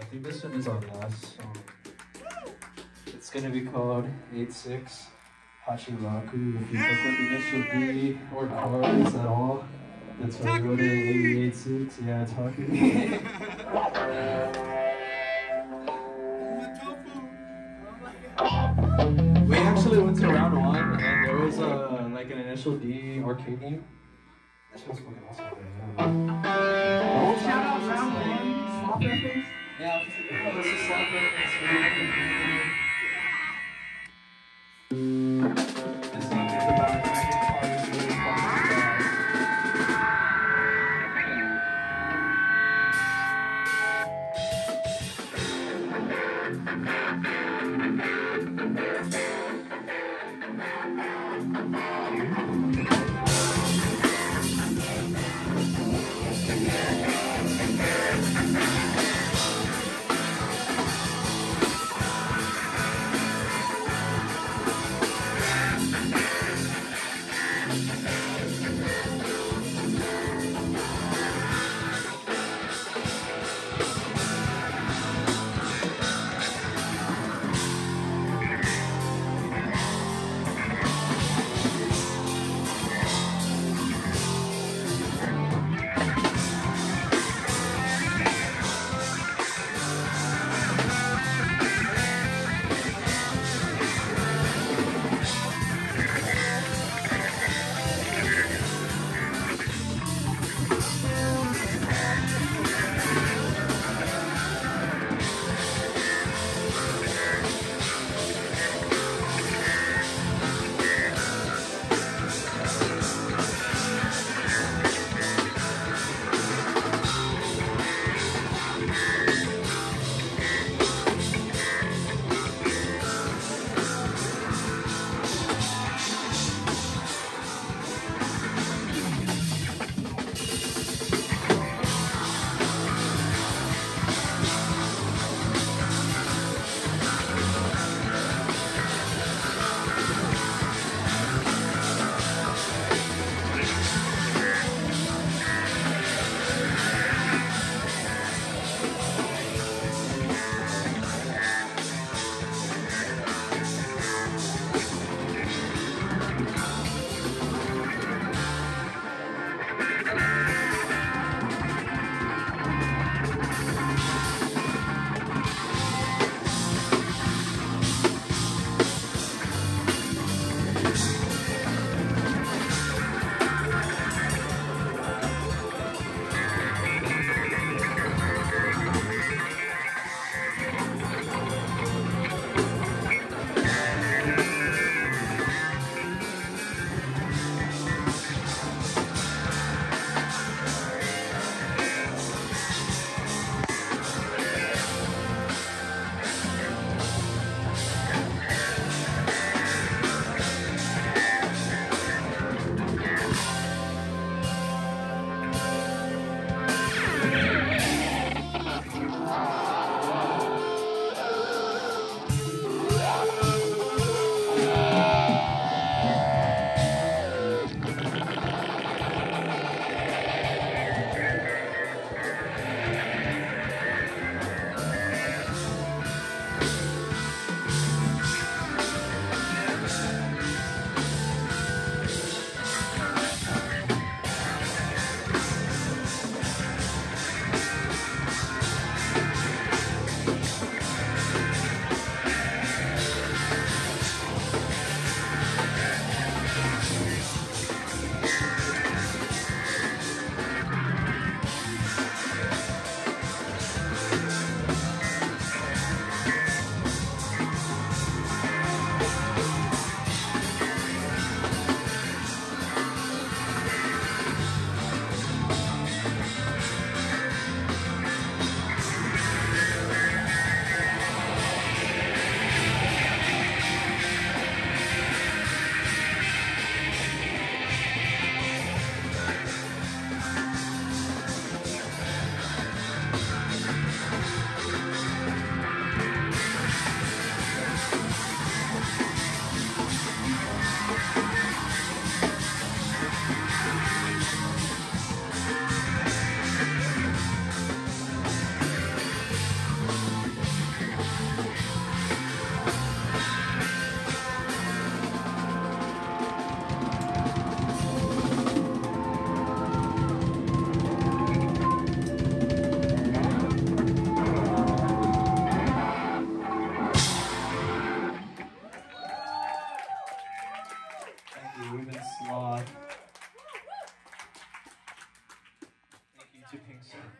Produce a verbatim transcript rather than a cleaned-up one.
think this one is our last song. It's gonna be called eight six Hachiraku. If you look with the initial D or chords at all, that's why we wrote it eight six. Yeah, talking. We actually went to round one and there was a, like an initial D arcade game. That shit was fucking awesome. Oh, shout out round one. Sloth reference? Yeah, this is Sloth reference. This song is about dragon cars really fucking fast. Thanks.